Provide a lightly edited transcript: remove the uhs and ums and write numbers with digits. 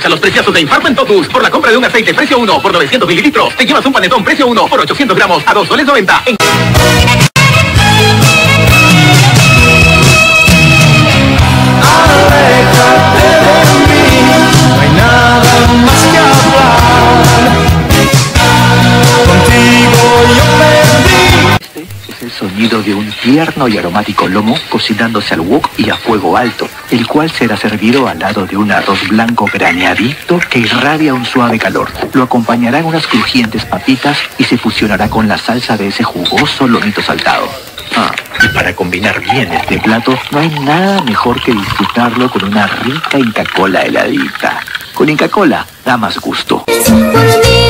Aprovecha los precios de Infarto en Totus. Por la compra de un aceite precio 1 por 900 mililitros, te llevas un panetón precio 1 por 800 gramos a 2 soles 90. Aléjate de mí, no hay nada más que hablar. Contigo yo perdí. Este es el sonido de un tierno y aromático lomo cocinándose al wok y a fuego alto, el cual será servido al lado de un arroz blanco graneadito que irradia un suave calor. Lo acompañarán unas crujientes papitas y se fusionará con la salsa de ese jugoso lomito saltado. Y para combinar bien este plato, no hay nada mejor que disfrutarlo con una rica Inca Kola heladita. Con Inca Kola da más gusto.